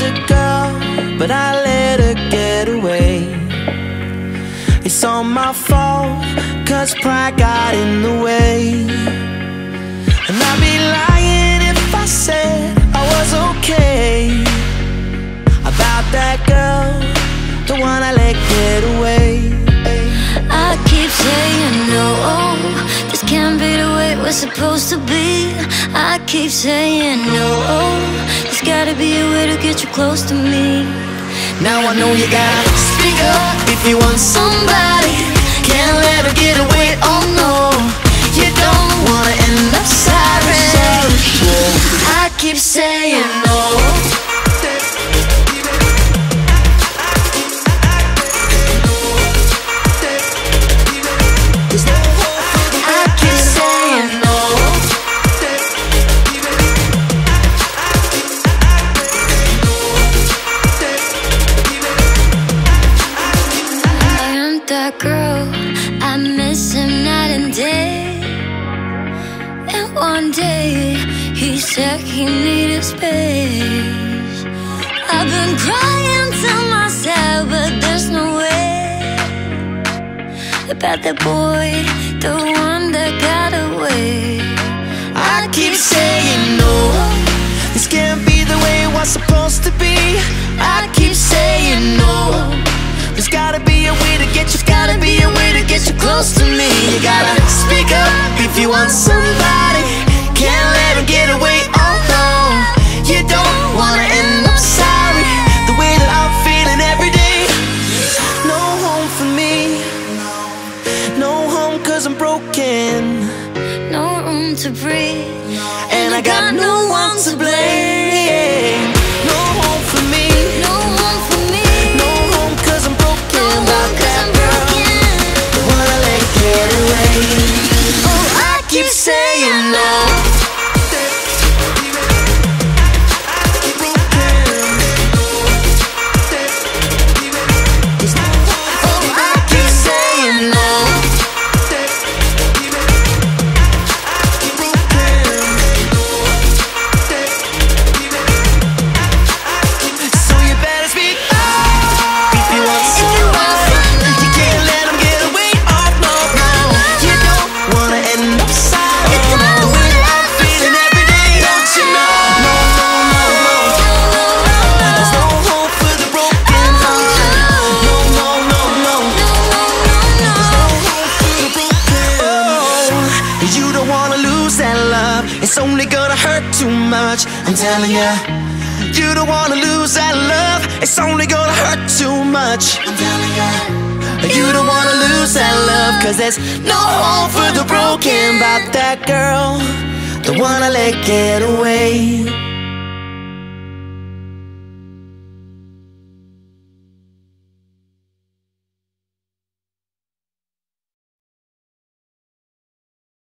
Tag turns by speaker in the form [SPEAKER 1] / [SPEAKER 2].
[SPEAKER 1] a girl, but I let her get away. It's all my fault, cause pride got in the way. And I'd be lying if I said I was okay about that girl, the one I let get away.
[SPEAKER 2] I keep saying no, this can't be the way we're supposed to be. I keep saying no, there's gotta be a way to get you close to me.
[SPEAKER 1] Now I know you gotta speak up if you want somebody. Can't let her get away, oh no. You don't wanna end up sorry. I keep saying no.
[SPEAKER 2] That girl, I miss him night and day. And one day, he said he needed space. I've been crying to myself, but there's no way about that boy, the one that got away.
[SPEAKER 1] I keep saying no, this can't be the way it was supposed to be. I keep saying no, there's gotta be a way to get you, gotta be a way to get you close to me. You gotta speak up if you want somebody. Can't let her get away, oh no. You don't wanna end up sorry, the way that I'm feeling every day. No home for me, no home cause I'm broken.
[SPEAKER 2] No room to breathe,
[SPEAKER 1] and I got no one to blame. No home for me,
[SPEAKER 2] no home for me.
[SPEAKER 1] no home cause I'm broken about that girl, the one I let get away. Oh, I keep saying no. It's only gonna hurt too much, I'm telling ya. You don't wanna lose that love, it's only gonna hurt too much, I'm telling ya. You don't wanna lose that love, cause there's no home for the broken about that girl, the one I let get away.